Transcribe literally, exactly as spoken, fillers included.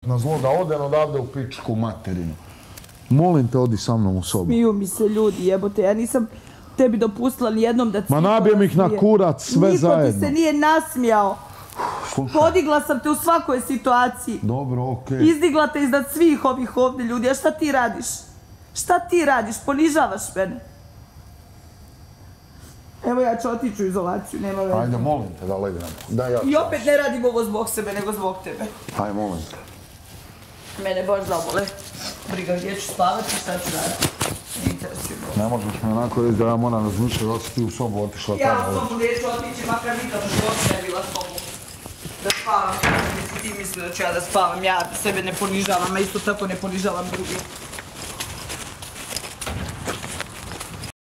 na zlo da odem odavde u pičku materinu. Molim te, odi sa mnom u sobu. Smiju mi se ljudi, jebote, ja nisam tebi dopustila ni jednom da... Ma nabijem ih na kurac, sve zajedno. Niko ti se nije nasmijao. Podigla sam te u svakoj situaciji. Dobro, okej. Izdigla te iznad svih ovih ovdje ljudi, a šta ti radiš? Šta ti radiš? Ponižavaš mene. Evo ja ću otići u izolaciju, nema veze. Ajde, molim te da legnemo. I opet ne radim ovo zbog sebe, nego zbog tebe. Ajde, molim te. Mene baš zabole. Briga gdje ću spavati, šta ću raditi. Ne interesuje me. Ne možeš mi onako reći da ja moram razmišljati da si ti u sobu otišla tamo. Ja u sobu neću otići, makar nikad u životu ne bila sobu. Da spavam, kada si ti mislio da ću ja da spavam, ja sebe ne ponižavam, a isto tako ne ponižavam drugi.